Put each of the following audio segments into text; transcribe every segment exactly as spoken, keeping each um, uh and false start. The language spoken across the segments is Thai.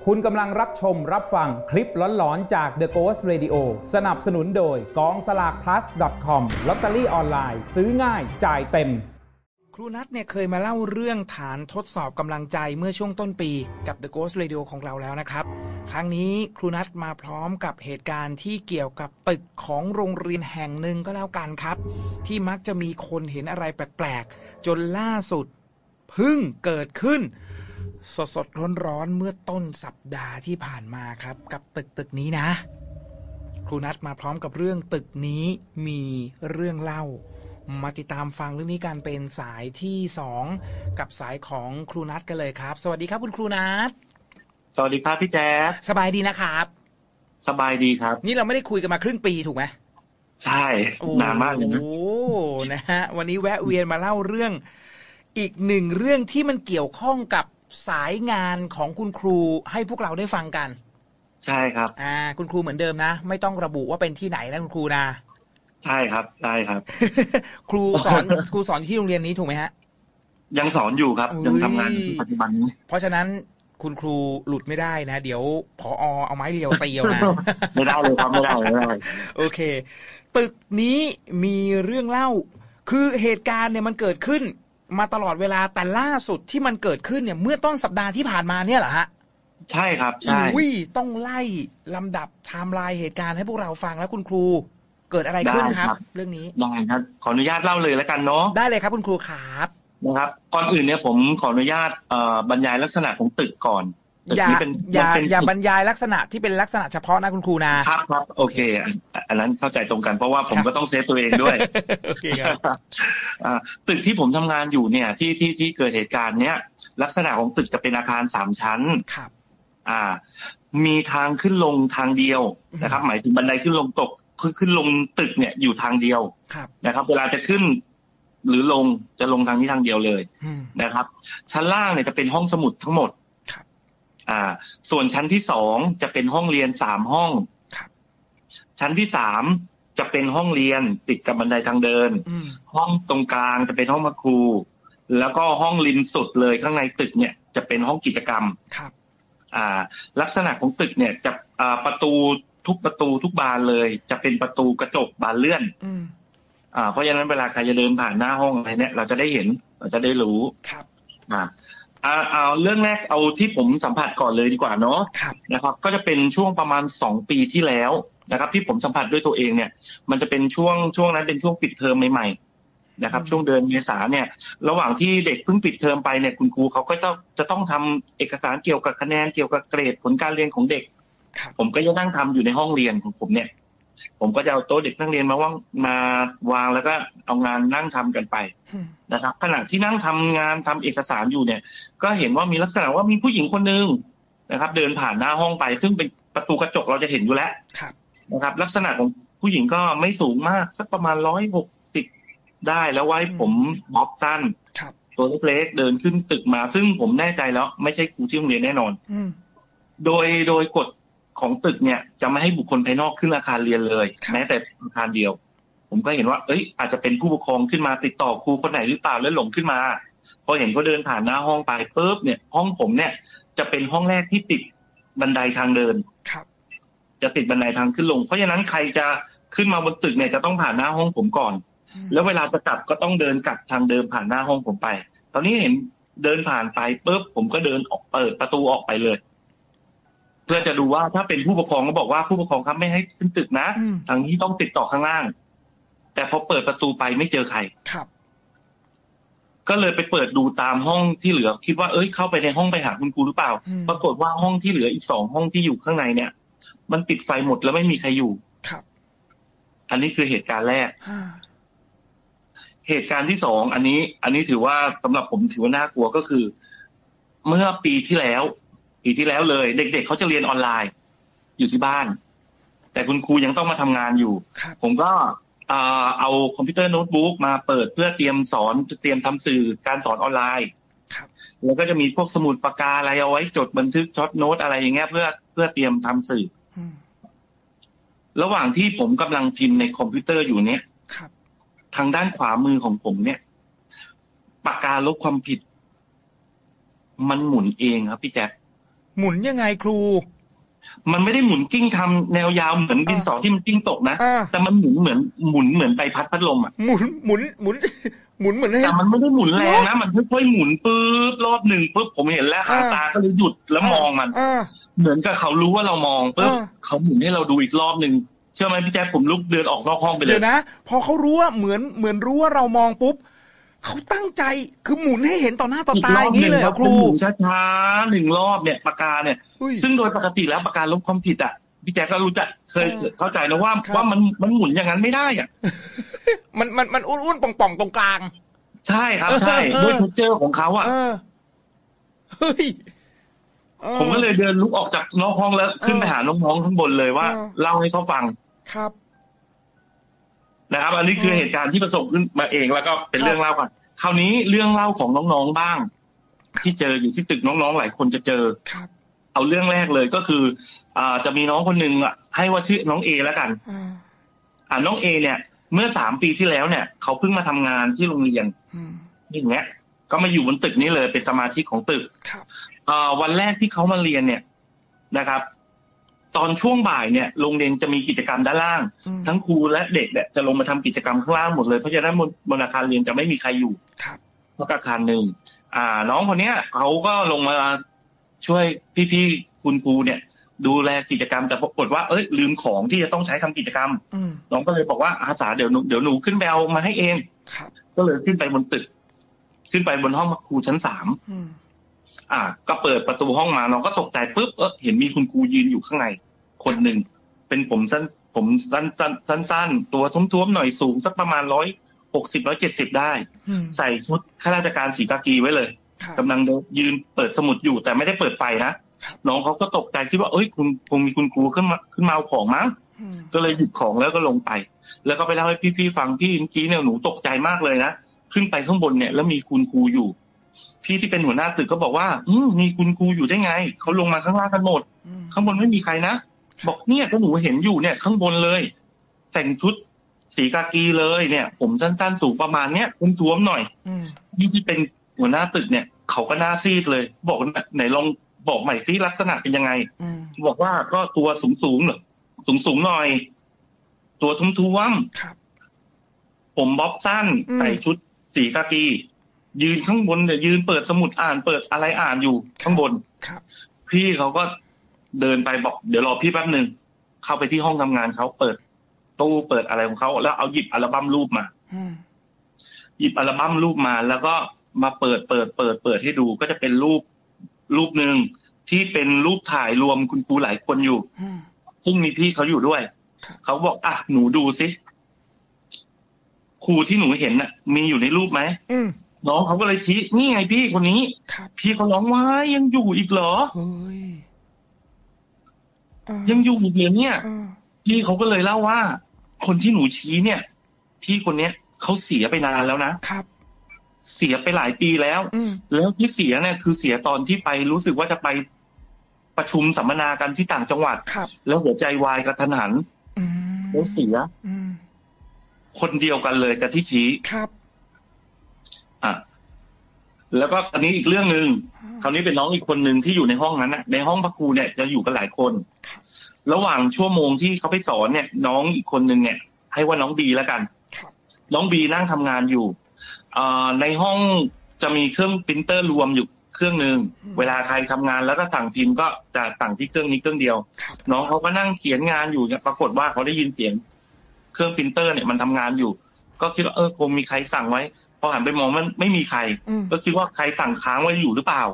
คุณกำลังรับชมรับฟังคลิปหลอนๆจาก The Ghost Radio สนับสนุนโดยกองสลาก พลัส ดอท คอม ลอตเตอรี่ออนไลน์ซื้อง่ายจ่ายเต็มครูนัทเนี่ยเคยมาเล่าเรื่องฐานทดสอบกำลังใจเมื่อช่วงต้นปีกับ The Ghost Radio ของเราแล้วนะครับครั้งนี้ครูนัทมาพร้อมกับเหตุการณ์ที่เกี่ยวกับตึกของโรงเรียนแห่งหนึ่งก็แล้วกันครับที่มักจะมีคนเห็นอะไรแปลกๆจนล่าสุดเพิ่งเกิดขึ้นสดสดร้อนๆเมื่อต้นสัปดาห์ที่ผ่านมาครับกับตึกตึกนี้นะครูนัทมาพร้อมกับเรื่องตึกนี้มีเรื่องเล่ามาติดตามฟังเรื่องนี้กันเป็นสายที่สองกับสายของครูนัทกันเลยครับสวัสดีครับคุณครูนัทสวัสดีครับพี่แจ๊คสบายดีนะครับสบายดีครับนี่เราไม่ได้คุยกันมาครึ่งปีถูกไหมใช่นานมากเลยนะโอ้นะฮะวันนี้แวะเวียนมาเล่าเรื่องอีกหนึ่งเรื่องที่มันเกี่ยวข้องกับสายงานของคุณครูให้พวกเราได้ฟังกันใช่ครับอ่าคุณครูเหมือนเดิมนะไม่ต้องระบุว่าเป็นที่ไหนนะคุณครูนะใช่ครับใช่ครับครูสอนครูสอนที่โรงเรียนนี้ถูกไหมฮะยังสอนอยู่ครับยังทำงานอยู่ปัจจุบันนี้เพราะฉะนั้นคุณครูหลุดไม่ได้นะเดี๋ยวผอเอาไม้เรียวตีเอานะไม่ได้เลยครับไม่ได้ไม่ได้โอเคตึกนี้มีเรื่องเล่าคือเหตุการณ์เนี่ยมันเกิดขึ้นมาตลอดเวลาแต่ล่าสุดที่มันเกิดขึ้นเนี่ยเมื่อต้นสัปดาห์ที่ผ่านมาเนี่ยเหรอฮะใช่ครับใช่อุ้ยต้องไล่ลำดับไทม์ไลน์เหตุการณ์ให้พวกเราฟังแล้วคุณครูเกิดอะไรขึ้นครับเรื่องนี้ได้ครับขออนุญาตเล่าเลยแล้วกันเนาะได้เลยครับคุณครูครับนะครับก่อนอื่นเนี่ยผมขออนุญาตเอ่อบรรยายลักษณะของตึกก่อนอย่าอย่าอย่าบรรยายลักษณะที่เป็นลักษณะเฉพาะนะคุณครูนะครับครับโอเคอันนั้นเข้าใจตรงกันเพราะว่าผมก็ต้องเซฟตัวเองด้วยโอเคครับตึกที่ผมทำงานอยู่เนี่ยที่ที่ที่เกิดเหตุการณ์เนี้ยลักษณะของตึกจะเป็นอาคารสามชั้นครับอ่ามีทางขึ้นลงทางเดียวนะครับหมายถึงบันไดขึ้นลงตกขึ้นขึ้นลงตึกเนี่ยอยู่ทางเดียวนะครับเวลาจะขึ้นหรือลงจะลงทางนี้ทางเดียวเลยนะครับชั้นล่างเนี่ยจะเป็นห้องสมุดทั้งหมดอ่าส่วนชั้นที่สองจะเป็นห้องเรียนสามห้องชั้นที่สามจะเป็นห้องเรียนติดกับบันไดทางเดินห้องตรงกลางจะเป็นห้องครูแล้วก็ห้องริมสุดเลยข้างในตึกเนี่ยจะเป็นห้องกิจกรรมครับอ่าลักษณะของตึกเนี่ยจะอ่าประตูทุกประตูทุกบานเลยจะเป็นประตูกระจกบานเลื่อนอ่าเพราะฉะนั้นเวลาใครจะเดินผ่านหน้าห้องอะไรเนี่ยเราจะได้เห็นเราจะได้รู้ครับอ่าเอาเอาเรื่องแรกเอาที่ผมสัมผัสก่อนเลยดีกว่าเนาะนะครับก็จะเป็นช่วงประมาณสองปีที่แล้วนะครับที่ผมสัมผัสด้วยตัวเองเนี่ยมันจะเป็นช่วงช่วงนั้นเป็นช่วงปิดเทอมใหม่ๆนะครับช่วงเดือนเมษาเนี่ยระหว่างที่เด็กเพิ่งปิดเทอมไปเนี่ยคุณครูเขาก็จะจะต้องทำเอกสารเกี่ยวกับคะแนนเกี่ยวกับเกรดผลการเรียนของเด็กผมก็จะนั่งทำอยู่ในห้องเรียนของผมเนี่ยผมก็จะเอาโต๊ะเด็กนั่งเรียนมาว่างมาวางแล้วก็เอางานนั่งทำกันไปนะครับขณะที่นั่งทำงานทำเอกสารอยู่เนี่ยก็เห็นว่ามีลักษณะว่ามีผู้หญิงคนนึงนะครับเดินผ่านหน้าห้องไปซึ่งเป็นประตูกระจกเราจะเห็นอยู่แล้วนะครับลักษณะของผู้หญิงก็ไม่สูงมากสักประมาณร้อยหกสิบได้แล้วไว้ผมบ๊อบสั้นตัวเล็กๆเดินขึ้นตึกมาซึ่งผมแน่ใจแล้วไม่ใช่ครูที่โรงเรียนแน่นอนโดยโดยกฎของตึกเนี่ยจะไม่ให้บุคคลภายนอกขึ้นอาคารเรียนเลยแม้แต่อาคารเดียวผมก็เห็นว่าเอ้ยอาจจะเป็นผู้ปกครองขึ้นมาติดต่อครูคนไหนหรือเปล่าแล้วหลงขึ้นมาพอเห็นเขาเดินผ่านหน้าห้องไปปุ๊บเนี่ยห้องผมเนี่ยจะเป็นห้องแรกที่ติดบันไดทางเดินจะติดบันไดทางขึ้นลงเพราะฉะนั้นใครจะขึ้นมาบนตึกเนี่ยจะต้องผ่านหน้าห้องผมก่อนแล้วเวลาจะกลับก็ต้องเดินกลับทางเดิมผ่านหน้าห้องผมไปตอนนี้เห็นเดินผ่านไปปุ๊บผมก็เดินออกเปิดประตูออกไปเลยเพื่อจะดูว่าถ้าเป็นผู้ปกครองก็บอกว่าผู้ปกครองครับไม่ให้ขึ้นตึกนะทางนี้ต้องติดต่อข้างล่างแต่พอเปิดประตูไปไม่เจอใครครับก็เลยไปเปิดดูตามห้องที่เหลือคิดว่าเอ้ยเข้าไปในห้องไปหาคุณครูหรือเปล่าปรากฏว่าห้องที่เหลืออีกสองห้องที่อยู่ข้างในเนี่ยมันปิดไฟหมดแล้วไม่มีใครอยู่ครับอันนี้คือเหตุการณ์แรกเหตุการณ์ที่สองอันนี้อันนี้ถือว่าสำหรับผมถือว่าน่ากลัวก็คือเมื่อปีที่แล้วปีที่แล้วเลยเด็กๆเขาจะเรียนออนไลน์อยู่ที่บ้านแต่คุณครูยังต้องมาทำงานอยู่ผมก็เอาคอมพิวเตอร์โน้ตบุ๊กมาเปิดเพื่อเตรียมสอนเตรียมทำสื่อการสอนออนไลน์แล้วก็จะมีพวกสมุดปากกาอะไรเอาไว้จดบันทึกช็อตโน้ตอะไรอย่างเงี้ยเพื่อเพื่อเตรียมทำสื่อระหว่างที่ผมกำลังพิมพ์ในคอมพิวเตอร์อยู่เนี้ยทางด้านขวามือของผมเนี่ยปากกาลบความผิดมันหมุนเองครับพี่แจ๊คหมุนยังไงครูมันไม่ได้หมุนกิ้งทำแนวยาวเหมือนดินสอที่มันกิ้งตกนะแต่มันหมุนเหมือนหมุนเหมือนใบพัดพัดลมอ่ะหมุนหมุนหมุนหมุนเหมือนแต่มันไม่ได้หมุนแรงนะมันค่อยๆหมุนปุ๊บรอบหนึ่งปุ๊บผมเห็นแล้วหางตาก็เลยหยุดแล้วมองมันเหมือนกับเขารู้ว่าเรามองปุ๊บเขาหมุนให้เราดูอีกรอบหนึ่งเชื่อไหมพี่แจ๊คผมลุกเดินออกนอกห้องไปเลยเดี๋ยวนะพอเขารู้ว่าเหมือนเหมือนรู้ว่าเรามองปุ๊บเขาตั้งใจคือหมุนให้เห็นต่อหน้าต่อตาอย่างนี้เลยครูหมุนช้าๆหนึ่งรอบเนี่ยปากกาเนี่ยซึ่งโดยปกติแล้วปากกาลบความผิดอ่ะพี่แจ๊คก็รู้จักเคยเข้าใจนะว่าว่ามันมันหมุนอย่างนั้นไม่ได้อ่ะมันมันมันอุ้นๆป่องๆตรงกลางใช่ครับใช่ด้วยเทคเจอร์ของเขาอ่ะเฮ้ยผมก็เลยเดินลุกออกจากนอกห้องแล้วขึ้นไปหาน้องๆข้างบนเลยว่าเล่าให้เขาฟังครับนะครับอันนี้คือเหตุการณ์ที่ประสบขึ้นมาเองแล้วก็เป็นเรื่องเล่าก่อนคราวนี้เรื่องเล่าของน้องๆบ้างที่เจออยู่ที่ตึกน้องๆหลายคนจะเจอเอาเรื่องแรกเลยก็คืออ่าจะมีน้องคนหนึ่งอ่ะให้ว่าชื่อน้องเอแล้วกันอ่าน้องเอเนี่ยเมื่อสามปีที่แล้วเนี่ยเขาเพิ่งมาทำงานที่โรงเรียนอย่างเงี้ยก็มาอยู่บนตึกนี้เลยเป็นสมาชิกของตึกอ่าวันแรกที่เขามาเรียนเนี่ยนะครับตอนช่วงบ่ายเนี่ยโรงเรียนจะมีกิจกรรมด้านล่างทั้งครูและเด็กเนี่ยจะลงมาทำกิจกรรมข้างล่างหมดเลยเพราะฉะนั้นบนอาคารเรียนจะไม่มีใครอยู่เพราะอาคารหนึ่งอ่าน้องคนเนี้ยเขาก็ลงมาช่วยพี่ๆคุณครูเนี่ยดูแลกิจกรรมแต่ปรากฏว่าเอ้ยลืมของที่จะต้องใช้ทำกิจกรรมน้องก็เลยบอกว่าอาสาเดี๋ยวเดี๋ยวหนูขึ้นไปเอามาให้เองก็เลยขึ้นไปบนตึกขึ้นไปบนห้องครูชั้นสามอ่าก็เปิดประตูห้องมาน้องก็ตกใจปุ๊บเออเห็นมีคุณครูยืนอยู่ข้างในคนหนึ่งเป็นผมสั้นผมสั้นสั้นสั้นสั้นตัวท้วมๆหน่อยสูงสักประมาณร้อยหกสิบร้อยเจ็ดสิบได้ใส่ชุดข้าราชการสีกากีไว้เลยกำลังยืนเปิดสมุดอยู่แต่ไม่ได้เปิดไฟนะน้องเขาก็ตกใจคิดว่าเอ้ยคุณคงมีคุณครูขึ้นมาขึ้นมาเอาของมั้งก็เลยหยิบของแล้วก็ลงไปแล้วก็ไปเล่าให้พี่ๆฟังพี่เมื่อกี้เนี่ยหนูตกใจมากเลยนะขึ้นไปข้างบนเนี่ยแล้วมีคุณครูอยู่พี่ที่เป็นหัวหน้าตึกก็บอกว่าอืมมีคุณครูอยู่ได้ไงเขาลงมาข้างล่างกันหมดข้างบนไม่มีใครนะบอกเนี่ยก็หนูเห็นอยู่เนี่ยข้างบนเลยแต่งชุดสีกากีเลยเนี่ยผมสั้นๆสูงประมาณเนี้ยท้วมๆหน่อยพี่ที่เป็นหัวหน้าตึกเนี่ยเขาก็หน้าซีดเลยบอกไหนลองบอกใหม่ซิลักษณะเป็นยังไงบอกว่าก็ตัวสูงๆเหรอสูงๆหน่อยตัวท้วมๆผมบ๊อบสั้นใส่ชุดสีกากียืนข้างบนเนี่ยยืนเปิดสมุดอ่านเปิดอะไรอ่านอยู่ข้างบนพี่เขาก็เดินไปบอกเดี๋ยวรอพี่แป๊บนึงเข้าไปที่ห้องทำงานเขาเปิดตู้เปิดอะไรของเขาแล้วเอาหยิบอัลบั้มรูปมาหยิบอัลบั้มรูปมาแล้วก็มาเปิดเปิดเปิดเปิดให้ดูก็จะเป็นรูปรูปหนึ่งที่เป็นรูปถ่ายรวมคุณครูหลายคนอยู่ซึ่งมีพี่เขาอยู่ด้วยเขาบอกอ่ะหนูดูสิครูที่หนูเห็นน่ะมีอยู่ในรูปไหมน้องเขาก็เลยชี้นี่ไงพี่คนนี้พี่เขาร้องว่ายังอยู่อีกเหรอยังอยู่อีกเหรอเนี่ยพี่เขาก็เลยเล่าว่าคนที่หนูชี้เนี่ยพี่คนเนี้ยเขาเสียไปนานแล้วนะครับเสียไปหลายปีแล้วแล้วที่เสียเนี่ยคือเสียตอนที่ไปรู้สึกว่าจะไปประชุมสัมมนากันที่ต่างจังหวัดแล้วหัวใจวายกระทันหันแล้วเสียคนเดียวกันเลยกับที่ชี้ครับอ่ะแล้วก็อันนี้อีกเรื่องนึงคราวนี้เป็นน้องอีกคนนึงที่อยู่ในห้องนั้นนะในห้องพักครูเนี่ยจะอยู่กันหลายคนระหว่างชั่วโมงที่เขาไปสอนเนี่ยน้องอีกคนนึงเนี่ยให้ว่าน้องบีแล้วกันน้องบีนั่งทำงานอยู่ในห้องจะมีเครื่องปรินเตอร์รวมอยู่เครื่องนึงเวลาใครทำงานแล้วก็สั่งพิมพ์ก็จะสั่งที่เครื่องนี้เครื่องเดียวน้องเขาก็นั่งเขียนงานอยู่เนี่ยปรากฏว่าเขาได้ยินเสียงเครื่องปรินเตอร์เนี่ยมันทำงานอยู่ก็คิดว่าเออคงมีใครสั่งไว้พอหันไปมองมันไม่มีใครก็คิดว่าใครสั่งค้างไว้อยู่หรือเปล่า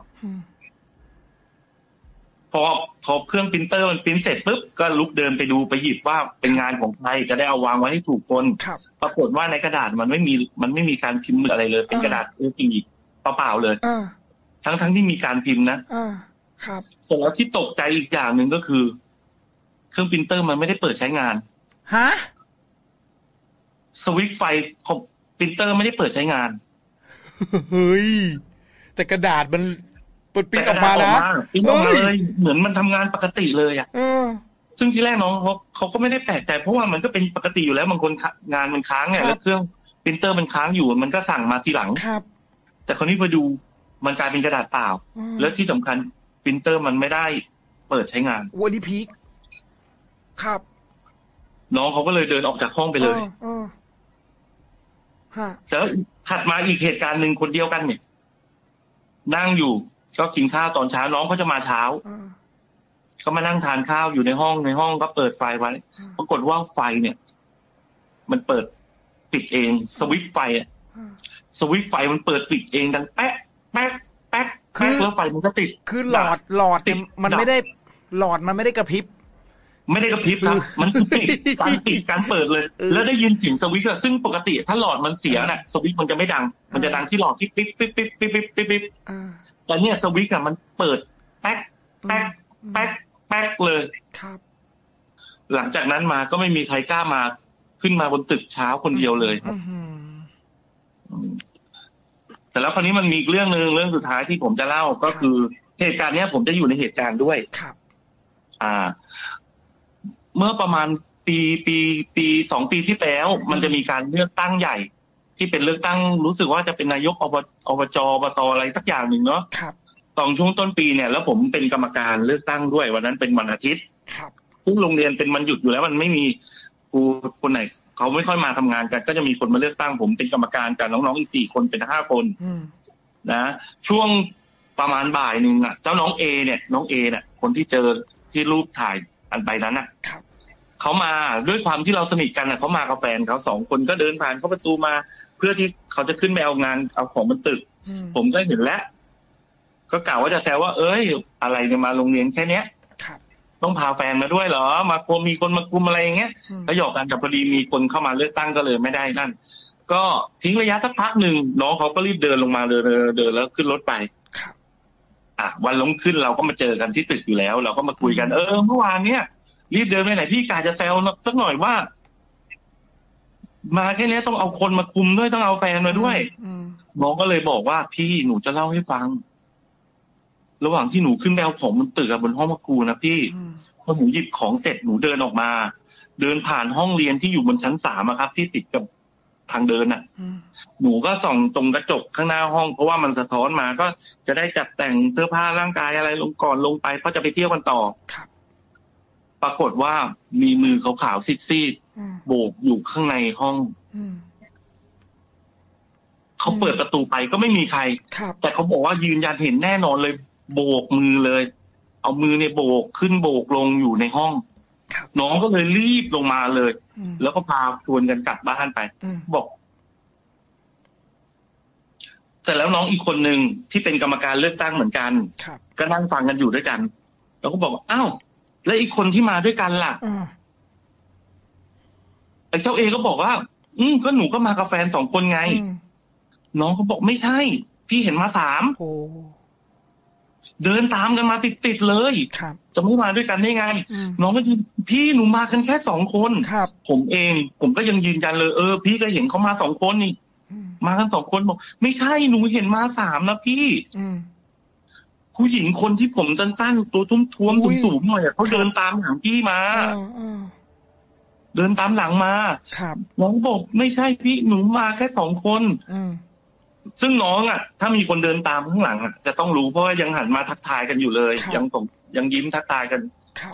พอพอเครื่องปรินเตอร์มันปริ้นเสร็จปุ๊บก็ลุกเดินไปดูไปหยิบว่าเป็นงานของใครจะได้เอาวางไว้ให้ถูกคนปรากฏว่าในกระดาษมันไม่มีมันไม่มีการพิมพ์อะไรเลยเป็นกระดาษเอสี่เปล่าๆเลยทั้งทั้งที่มีการพิมพ์นะครับเสร็จแล้วที่ตกใจอีกอย่างหนึ่งก็คือเครื่องปรินเตอร์มันไม่ได้เปิดใช้งานฮะสวิตช์ไฟของปรินเตอร์ไม่ได้เปิดใช้งานเฮ้ยแต่กระดาษมันเปิดปริ้นออกมานะปริ้นออกมาเลยเหมือนมันทำงานปกติเลยอ่ะซึ่งที่แรกน้องเขาเขาก็ไม่ได้แปลกใจเพราะว่ามันก็เป็นปกติอยู่แล้วบางคนงานมันค้างเนี่ยแล้วเครื่องปรินเตอร์มันค้างอยู่มันก็สั่งมาทีหลังครับแต่คราวนี้พอดูมันกลายเป็นกระดาษเปล่าแล้วที่สำคัญปรินเตอร์มันไม่ได้เปิดใช้งานวันนี้พีคครับน้องเขาก็เลยเดินออกจากห้องไปเลยฮะแล้วถัดมาอีกเหตุการณ์หนึ่งคนเดียวกันเนี่ยนั่งอยู่ก็กินข้าวตอนเช้าน้องเขาจะมาเช้าก็มานั่งทานข้าวอยู่ในห้องในห้องก็เปิดไฟไว้ปรากฏว่าไฟเนี่ยมันเปิดปิดเองสวิตช์ไฟอ่ะสวิตช์ไฟมันเปิดปิดเองดังแป๊ะแป๊ะแป๊ะคือแล้วไฟมันก็ติดคือหลอดหลอดมันไม่ได้หลอดมันไม่ได้กระพริบไม่ได้กระพริบครับมันปิดการปิดการเปิดเลยแล้วได้ยินเสียงสวิตช์อ่ะซึ่งปกติถ้าหลอดมันเสียน่ะสวิตช์มันจะไม่ดังมันจะดังที่หลอดที่ปิ๊บปิ๊บปิ๊บปิ๊บปิ๊บปิ๊บปิ๊บแต่เนี่ยสวิตช์อ่ะมันเปิดแป๊กแป๊กแป๊กแป๊กเลยครับหลังจากนั้นมาก็ไม่มีใครกล้ามาขึ้นมาบนตึกเช้าคนเดียวเลยครับแต่แล้วคราวนี้มันมีอีกเรื่องนึงเรื่องสุดท้ายที่ผมจะเล่าก็คือเหตุการณ์เนี้ยผมจะอยู่ในเหตุการณ์ด้วยครับอ่าเมื่อประมาณปีปีปีสองปีที่แล้วมันจะมีการเลือกตั้งใหญ่ที่เป็นเลือกตั้งรู้สึกว่าจะเป็นนายกอบอบจอบตอะไรสักอย่างหนึ่งเนาะครับตอนช่วงต้นปีเนี่ยแล้วผมเป็นกรรมการเลือกตั้งด้วยวันนั้นเป็นวันอาทิตย์ครับทุกโรงเรียนเป็นวันหยุดอยู่แล้วมันไม่มีครูคนไหนเขาไม่ค่อยมาทำงานกันก็จะมีคนมาเลือกตั้งผมเป็นกรรมการกันน้องๆอีกสี่คนเป็นห้าคนนะช่วงประมาณบ่ายหนึ่งอ่ะเจ้าน้องเอเนี่ยน้องเอเนี่ยคนที่เจอที่รูปถ่ายอันใบนั้นอ่ะเขามาด้วยความที่เราสนิทกันอ่ะเขามากับแฟนเขาสองคนก็เดินผ่านเข้าประตูมาเพื่อที่เขาจะขึ้นไปเอางานเอาของบนตึกผมก็เห็นแล้วก็กล่าวว่าจะแซวว่าเอ้ยอะไรเนี่ยมาโรงเรียนแค่เนี้ยต้องพาแฟนมาด้วยเหรอมาควรมีคนมาคุมอะไรอย่างเงี้ยแล้วหยอกกันแต่พอดีมีคนเข้ามาเลือกตั้งก็เลยไม่ได้นั่นก็ทิ้งระยะสักพักหนึ่งน้องเขาก็รีบเดินลงมาเดินเดินแล้วขึ้นรถไปอ่ะวันลงขึ้นเราก็มาเจอกันที่ตึกอยู่แล้วเราก็มาคุยกันเออเมื่อวานเนี้ยรีบเดินไปไหนพี่กาจะแซวสักหน่อยว่ามาแค่นี้ต้องเอาคนมาคุมด้วยต้องเอาแฟนมาด้วยน้องก็เลยบอกว่าพี่หนูจะเล่าให้ฟังระหว่างที่หนูขึ้นไปเอาของบนตึกบนห้องครูนะพี่พอหนูหยิบของเสร็จหนูเดินออกมาเดินผ่านห้องเรียนที่อยู่บนชั้นสามครับที่ติดกับทางเดินน่ะหนูก็ส่องตรงกระจกข้างหน้าห้องเพราะว่ามันสะท้อนมาก็จะได้จัดแต่งเสื้อผ้าร่างกายอะไรลงก่อนลงไปเพราะจะไปเที่ยวกันต่อปรากฏว่ามีมือขาวๆซีดๆโบกอยู่ข้างในห้องเขาเปิดประตูไปก็ไม่มีใครแต่เขาบอกว่ายืนยันเห็นแน่นอนเลยโบกมือเลยเอามือเนี่ยโบกขึ้นโบกลงอยู่ในห้องน้องก็เลยรีบลงมาเลยแล้วก็พาชวนกันกลับบ้านไปบอกเสร็จแล้วน้องอีกคนหนึ่งที่เป็นกรรมการเลือกตั้งเหมือนกันก็นั่งฟังกันอยู่ด้วยกันแล้วก็บอกอ้าวแล้วอีกคนที่มาด้วยกันล่ะไอ้เจ้าเอก็บอกว่าอืมก็หนูก็มากับแฟนสองคนไงน้องเขาบอกไม่ใช่พี่เห็นมาสามเดินตามกันมาติดๆเลยจะไม่มาด้วยกันได้ไงน้องก็ยืนพี่หนูมากันแค่สองคนผมเองผมก็ยังยืนยันเลยเออพี่ก็เห็นเขามาสองคนนี่มากันสองคนบอกไม่ใช่หนูเห็นมาสามนะพี่ผู้หญิงคนที่ผมสั้นๆตัวท้วมๆสูงๆหน่อยเขาเดินตามหลังพี่มาเดินตามหลังมาน้องบอกไม่ใช่พี่หนูมาแค่สองคนซึ่งน้องอ่ะถ้ามีคนเดินตามข้างหลังอ่ะจะต้องรู้เพราะว่ายังหันมาทักทายกันอยู่เลยยังส่งยังยิ้มทักทายกัน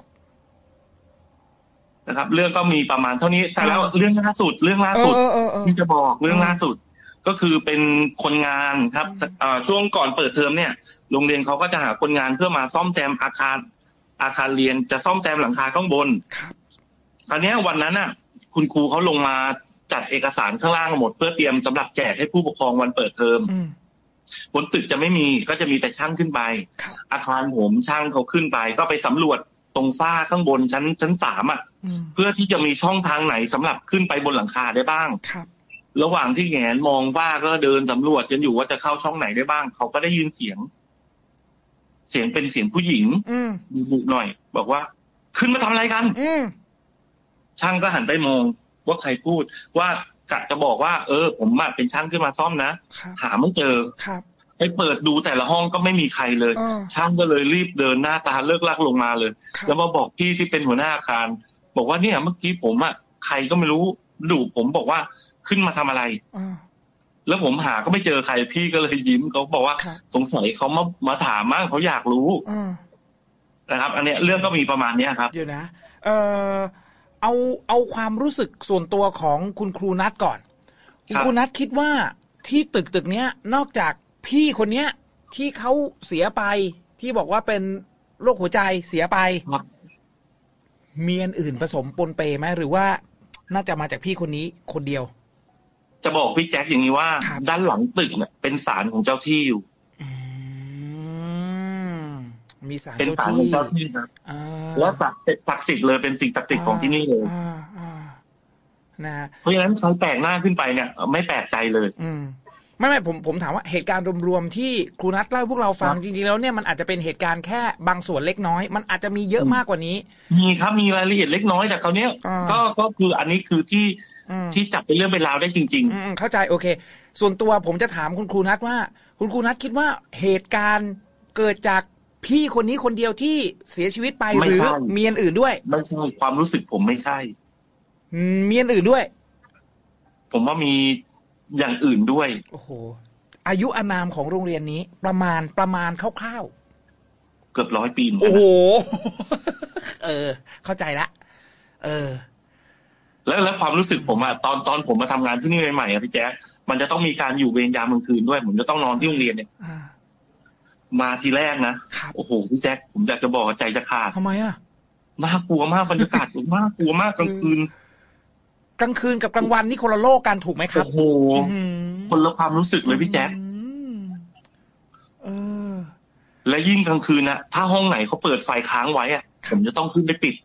นะครับเรื่องก็มีประมาณเท่านี้แต่แล้วเรื่องล่าสุดเรื่องล่าสุดที่จะบอกเรื่องล่าสุดก็คือเป็นคนงานครับช่วงก่อนเปิดเทอมเนี่ยโรงเรียนเขาก็จะหาคนงานเพื่อมาซ่อมแซมอาคารอาคารเรียนจะซ่อมแซมหลังคาข้างบนคราวนี้วันนั้นน่ะคุณครูเขาลงมาจัดเอกสารข้างล่างหมดเพื่อเตรียมสำหรับแจกให้ผู้ปกครองวันเปิดเทอมบนตึกจะไม่มีก็จะมีแต่ช่างขึ้นไปอาคารผมช่างเขาขึ้นไปก็ไปสำรวจตรงฝ้าข้างบนชั้นชั้นสามอ่ะเพื่อที่จะมีช่องทางไหนสำหรับขึ้นไปบนหลังคาได้บ้างระหว่างที่แงนมองฝ้าก็เดินสำรวจกันอยู่ว่าจะเข้าช่องไหนได้บ้างเขาก็ได้ยินเสียงเสียงเป็นเสียงผู้หญิงดุๆหน่อยบอกว่าขึ้นมาทำอะไรกันช่างก็หันไปมองว่าใครพูดว่ากะจะบอกว่าเออผมอ่ะเป็นช่างขึ้นมาซ่อมนะหาไม่เจอไปเปิดดูแต่ละห้องก็ไม่มีใครเลยช่างก็เลยรีบเดินหน้าตาเลิกลักลงมาเลยแล้วมาบอกพี่ที่เป็นหัวหน้าอาคารบอกว่าเนี่ยเมื่อกี้ผมอ่ะใครก็ไม่รู้ดุผมบอกว่าขึ้นมาทำอะไรแล้วผมหาก็ไม่เจอใครพี่ก็เลยยิ้มเขาบอกว่าสงสัยเขามามาถามมากเขาอยากรู้นะครับอันเนี้ยเรื่องก็มีประมาณเนี้ยครับเดี๋ยวนะเออเอาเอาความรู้สึกส่วนตัวของคุณครูนัทก่อนคุณครูนัทคิดว่าที่ตึกตึกเนี้ยนอกจากพี่คนเนี้ยที่เขาเสียไปที่บอกว่าเป็นโรคหัวใจเสียไปมีอันอื่นผสมปนเปไหมหรือว่าน่าจะมาจากพี่คนนี้คนเดียวจะบอกพี่แจ็คอย่างนี้ว่าด้านหลังตึกเนี่ยเป็นศาลของเจ้าที่อยู่มีศาลเป็นศาลของเจ้าที่ครับแล้วศักดิ์สิทธิ์เลยเป็นสิ่งศักดิ์สิทธิ์ของที่นี่เลยนะเพราะฉะนั้นใครแปลกหน้าขึ้นไปเนี่ยไม่แปลกใจเลยอืมไม่ไม่ผมผมถามว่าเหตุการณ์รวมๆที่ครูนัทเล่าให้พวกเราฟังจริงๆแล้วเนี่ยมันอาจจะเป็นเหตุการณ์แค่บางส่วนเล็กน้อยมันอาจจะมีเยอะมากกว่านี้มีครับมีรายละเอียดเล็กน้อยแต่คราวนี้ก็ก็คืออันนี้คือที่ที่จับเป็นเรื่องเป็นราวได้จริงๆเข้าใจโอเคส่วนตัวผมจะถามคุณครูนัทว่าคุณครูนัทคิดว่าเหตุการณ์เกิดจากพี่คนนี้คนเดียวที่เสียชีวิตไปหรือมีอันอื่นด้วยไม่ใช่ความรู้สึกผมไม่ใช่มีอันอื่นด้วยผมว่ามีอย่างอื่นด้วยโอ้โหอายุอานามของโรงเรียนนี้ประมาณประมาณคร่าวๆเกือบร้อยปีโอ้โหเออเข้าใจละเออแล้วแล้วความรู้สึกผมอะตอนตอนผมมาทำงานที่นี่ใหม่ๆอะพี่แจ๊คมันจะต้องมีการอยู่เวรยามกลางคืนด้วยผมจะต้องนอนที่โรงเรียนเนี่ยมาทีแรกนะโอ้โหพี่แจ๊คผมอยากจะบอกใจจะขาดทำไมอะน่ากลัวมากบรรยากาศน่ากลัวมากกลางคืนกลางคืนกับกลางวันนี่คนละโลกกันถูกไหมครับโอ้โหคนละความรู้สึกเลยพี่แจ๊คและยิ่งกลางคืนนะถ้าห้องไหนเขาเปิดไฟค้างไว้อะผมจะต้องขึ้นไปปิด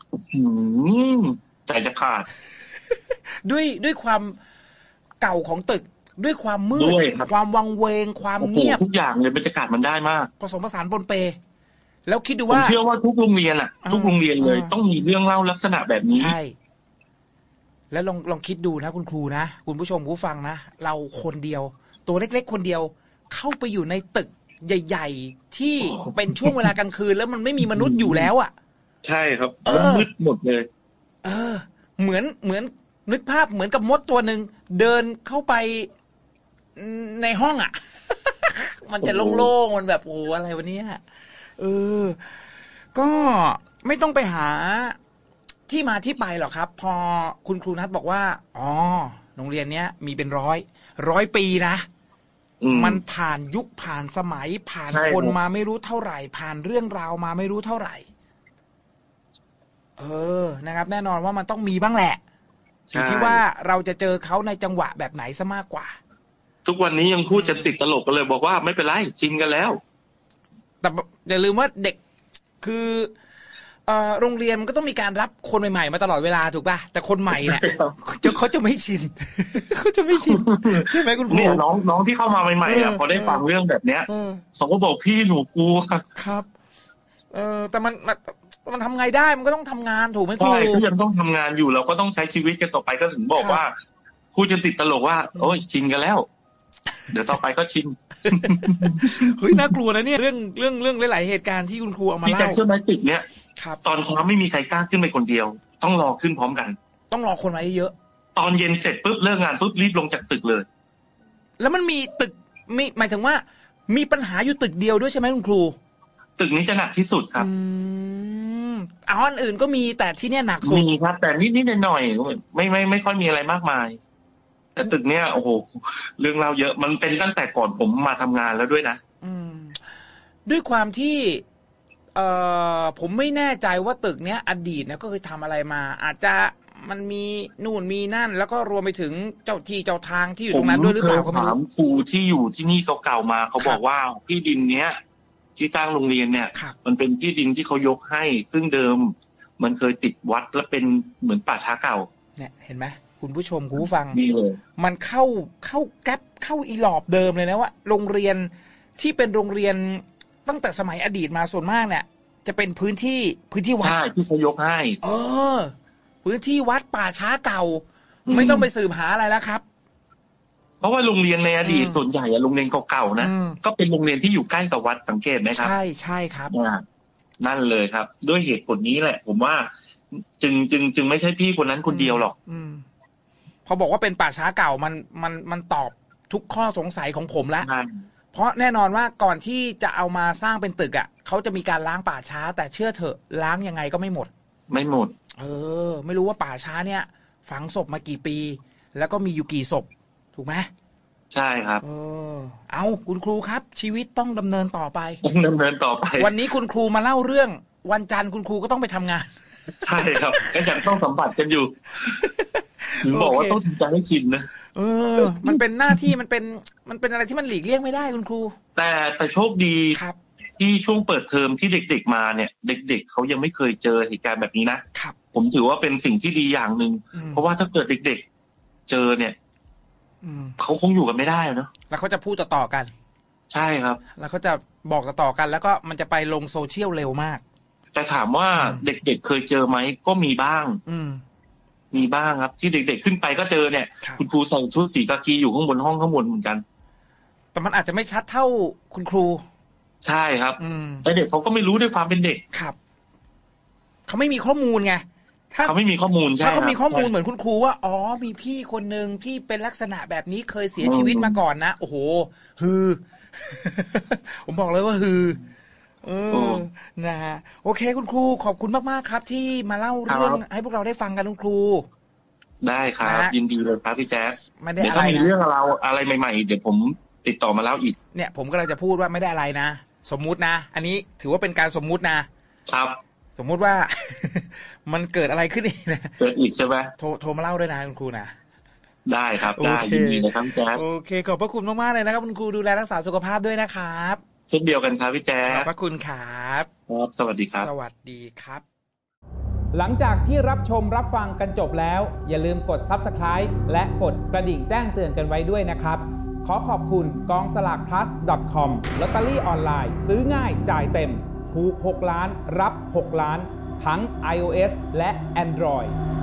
ใจจะขาดด้วยด้วยความเก่าของตึกด้วยความมืดความวังเวงความเงียบทุกอย่างเลยบรรยากาศมันได้มากผสมผสานปนเปแล้วคิดดูว่าผมเชื่อว่าทุกโรงเรียนอะทุกโรงเรียนเลยต้องมีเรื่องเล่าลักษณะแบบนี้ใช่แล้วลองลองคิดดูนะคุณครูนะคุณผู้ชมผู้ฟังนะเราคนเดียวตัวเล็กๆคนเดียวเข้าไปอยู่ในตึกใหญ่ๆที่เป็นช่วงเวลากลางคืนแล้วมันไม่มีมนุษย์อยู่แล้วอ่ะใช่ครับมืดหมดเลยเออเหมือนเหมือนนึกภาพเหมือนกับมดตัวหนึ่งเดินเข้าไปในห้องอ่ะ มันจะโล่งๆมันแบบโอ้อะไรวะเนี่ยเออก็ไม่ต้องไปหาที่มาที่ไปหรอกครับพอคุณครูนัทบอกว่าอ๋อโรงเรียนเนี้ยมีเป็นร้อยร้อยปีนะมันผ่านยุคผ่านสมัยผ่านคนมาไม่รู้เท่าไหร่ผ่านเรื่องราวมาไม่รู้เท่าไหร่เออนะครับแน่นอนว่ามันต้องมีบ้างแหละอยู่ที่ว่าเราจะเจอเขาในจังหวะแบบไหนซะมากกว่าทุกวันนี้ยังพูดจะติดตลกกันเลยบอกว่าไม่เป็นไรชินกันแล้วแต่อย่าลืมว่าเด็กคือเอ่อโรงเรียนมันก็ต้องมีการรับคนใหม่ๆมาตลอดเวลาถูกป่ะแต่คนใหม่เนี่ยจะเขาจะไม่ชินเขาจะไม่ชินใช่ไหมคุณครูเนี่ยน้องน้องที่เข้ามาใหม่ๆอ่ะพอได้ฟังเรื่องแบบเนี้ยเขาก็บอกพี่หนูกลัวครับเออแต่มันมันทำไงได้มันก็ต้องทำงานถูกไหมครูใช่ก็ยังต้องทำงานอยู่เราก็ต้องใช้ชีวิตกันต่อไปก็ถึงบอกว่าพูดจนติดตลกว่าโอ้ยชินกันแล้วเดี๋ยวต่อไปก็ชินเฮ้ยน่ากลัวนะเนี่ยเรื่องเรื่องเรื่องหลายๆเหตุการณ์ที่คุณครูเอามาเล่าพี่แจ็คเชื่อไหมตึกเนี้ยตอนเช้าไม่มีใครกล้าขึ้นไปคนเดียวต้องรอขึ้นพร้อมกันต้องรอคนมาเยอะตอนเย็นเสร็จปุ๊บเลิกงานปุ๊บรีบลงจากตึกเลยแล้วมันมีตึกมีหมายถึงว่ามีปัญหาอยู่ตึกเดียวด้วยใช่ไหมคุณครูตึกนี้จะหนักที่สุดครับอืมอ๋ออันอื่นก็มีแต่ที่เนี้ยหนักสุดมีครับแต่นิดนิดหน่อยๆไม่ไม่ไม่ค่อยมีอะไรมากมายแต่ตึกเนี้ยโอ้โหเรื่องราวเยอะมันเป็นตั้งแต่ก่อนผมมาทำงานแล้วด้วยนะอืมด้วยความที่เอ่อผมไม่แน่ใจว่าตึกเนี้ยอดีตเนี่ยก็เคยทำอะไรมาอาจจะมันมีนู่นมีนั่นแล้วก็รวมไปถึงเจ้าที่เจ้าทางที่อยู่ตรงนั้นด้วยหรือเปล่าก็ไม่รู้ผมเคยถามครูที่อยู่ที่นี่เก่าๆมาเขาบอกว่าที่ดินเนี้ยที่ตั้งโรงเรียนเนี่ยมันเป็นที่ดินที่เขายกให้ซึ่งเดิมมันเคยติดวัดและเป็นเหมือนป่าช้าเก่าเนี่ยเห็นไหมคุณผู้ชมคุณผู้ฟังมันเข้าเข้าแก๊ปเข้าอีหลอบเดิมเลยนะว่าโรงเรียนที่เป็นโรงเรียนตั้งแต่สมัยอดีตมาส่วนมากเนี่ยจะเป็นพื้นที่พื้นที่วัดใช่ที่เขายกให้เออพื้นที่วัดป่าช้าเก่าไม่ต้องไปสืบหาอะไรแล้วครับเพราะว่าโรงเรียนในอดีตส่วนใหญ่อะโรงเรียนเก่าๆนะก็เป็นโรงเรียนที่อยู่ใกล้กับวัดสังเกตไหมครับใช่ใช่ครับนั่นเลยครับด้วยเหตุผลนี้แหละผมว่าจึงจึงจึงไม่ใช่พี่คนนั้นคนเดียวหรอกพอบอกว่าเป็นป่าช้าเก่ามันมันมันตอบทุกข้อสงสัยของผมแล้วเพราะแน่นอนว่าก่อนที่จะเอามาสร้างเป็นตึกอ่ะเขาจะมีการล้างป่าช้าแต่เชื่อเถอะล้างยังไงก็ไม่หมดไม่หมดเออไม่รู้ว่าป่าช้าเนี่ยฝังศพมากี่ปีแล้วก็มีอยู่กี่ศพถูกไหมใช่ครับเออเอาคุณครูครับชีวิตต้องดำเนินต่อไปต้องดำเนินต่อไปวันนี้คุณครูมาเล่าเรื่องวันจันทร์คุณครูก็ต้องไปทำงานใช่ครับก็ยังต้องสัมผัสกันอยู่ถึงบอกว่าต้องจริงจังให้ชินนะเออมันเป็นหน้าที่มันเป็นมันเป็นอะไรที่มันหลีกเลี่ยงไม่ได้คุณครูแต่แต่โชคดีครับที่ช่วงเปิดเทอมที่เด็กๆมาเนี่ยเด็กๆเขายังไม่เคยเจอเหตุการณ์แบบนี้นะครับผมถือว่าเป็นสิ่งที่ดีอย่างหนึ่งเพราะว่าถ้าเกิดเด็กๆเจอเนี่ยเขาคงอยู่กันไม่ได้เนาะแล้วเขาจะพูดต่อๆกันใช่ครับแล้วเขาจะบอกต่อๆกันแล้วก็มันจะไปลงโซเชียลเร็วมากแต่ถามว่าเด็กๆเคยเจอไหมก็มีบ้างอืมมีบ้างครับที่เด็กๆขึ้นไปก็เจอเนี่ยคุณครูใส่ชุดสีกากีอยู่ข้างบนห้องข้างบนเหมือนกันแต่มันอาจจะไม่ชัดเท่าคุณครูใช่ครับแต่เด็กเขาก็ไม่รู้ด้วยความเป็นเด็กครับเขาไม่มีข้อมูลไงถ้าเขาไม่มีข้อมูลใช่ถ้าเขามีข้อมูลเหมือนคุณครูว่าอ๋อมีพี่คนหนึ่งที่เป็นลักษณะแบบนี้เคยเสียชีวิตมาก่อนนะโอ้โหฮือ ผมบอกเลยว่าฮือเออนะฮะโอเคคุณครูขอบคุณมากๆครับที่มาเล่าเรื่องให้พวกเราได้ฟังกันคุณครูได้ครับยินดีเลยครับพี่แจ๊คเดี๋ยวถ้ามีเรื่องเราอะไรใหม่ๆเดี๋ยวผมติดต่อมาเล่าอีกเนี่ยผมก็เลยจะพูดว่าไม่ได้อะไรนะสมมุตินะอันนี้ถือว่าเป็นการสมมุตินะครับสมมุติว่า มันเกิดอะไรขึ้นอีกนะเกิดอีกใช่ไหมโทรโทรมาเล่าด้วยนะคุณครูนะได้ครับได้ยินดีนะครับแจ๊คโอเคขอบพระคุณมากๆเลยนะครับคุณครูดูแลรักษาสุขภาพด้วยนะครับเช่นเดียวกันครับพี่แจ๊คขอบพระคุณครับครับสวัสดีครับสวัสดีครับหลังจากที่รับชมรับฟังกันจบแล้วอย่าลืมกด ซับสไครบ์ และกดกระดิ่งแจ้งเตือนกันไว้ด้วยนะครับขอขอบคุณกองสลาก พลัส ดอท คอม ลอตเตอรี่ออนไลน์ซื้อง่ายจ่ายเต็มถูกหกล้านรับหกล้านทั้ง ไอ โอ เอส และ Android